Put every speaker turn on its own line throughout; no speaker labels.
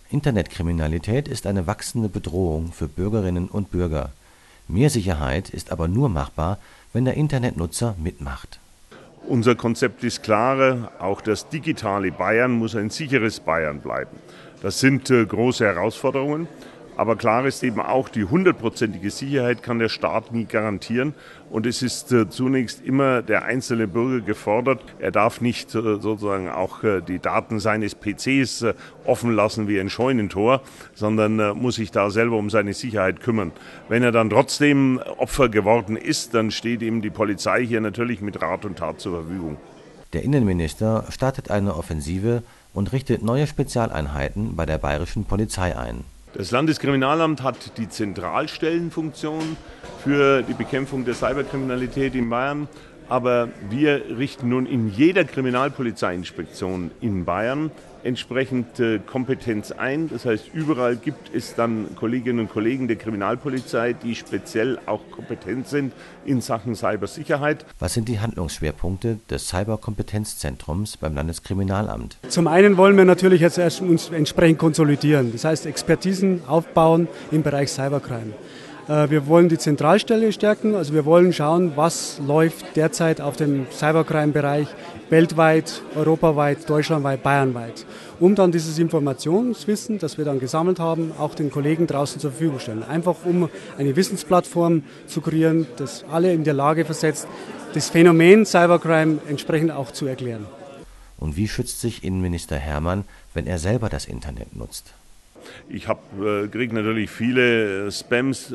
Internetkriminalität ist eine wachsende Bedrohung für Bürgerinnen und Bürger. Mehr Sicherheit ist aber nur machbar, wenn der Internetnutzer mitmacht.
Unser Konzept ist klar, auch das digitale Bayern muss ein sicheres Bayern bleiben. Das sind große Herausforderungen, aber klar ist eben auch, die 100%ige Sicherheit kann der Staat nie garantieren. Und es ist zunächst immer der einzelne Bürger gefordert. Er darf nicht sozusagen auch die Daten seines PCs offen lassen wie ein Scheunentor, sondern muss sich da selber um seine Sicherheit kümmern. Wenn er dann trotzdem Opfer geworden ist, dann steht ihm die Polizei hier natürlich mit Rat und Tat zur Verfügung.
Der Innenminister startet eine Offensive und richtet neue Spezialeinheiten bei der bayerischen Polizei ein.
Das Landeskriminalamt hat die Zentralstellenfunktion für die Bekämpfung der Cyberkriminalität in Bayern. Aber wir richten nun in jeder Kriminalpolizeiinspektion in Bayern entsprechend Kompetenz ein. Das heißt, überall gibt es dann Kolleginnen und Kollegen der Kriminalpolizei, die speziell auch kompetent sind in Sachen Cybersicherheit.
Was sind die Handlungsschwerpunkte des Cyberkompetenzzentrums beim Landeskriminalamt?
Zum einen wollen wir natürlich jetzt erst uns entsprechend konsolidieren. Das heißt, Expertisen aufbauen im Bereich Cybercrime. Wir wollen die Zentralstelle stärken, also wir wollen schauen, was läuft derzeit auf dem Cybercrime-Bereich weltweit, europaweit, deutschlandweit, bayernweit, um dann dieses Informationswissen, das wir dann gesammelt haben, auch den Kollegen draußen zur Verfügung stellen. Einfach um eine Wissensplattform zu kreieren, das alle in der Lage versetzt, das Phänomen Cybercrime entsprechend auch zu erklären.
Und wie schützt sich Innenminister Hermann, wenn er selber das Internet nutzt?
Ich kriege natürlich viele Spams,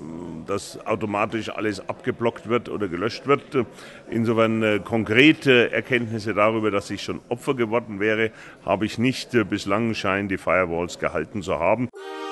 dass automatisch alles abgeblockt wird oder gelöscht wird. Insofern konkrete Erkenntnisse darüber, dass ich schon Opfer geworden wäre, habe ich nicht. Bislang scheinen die Firewalls gehalten zu haben.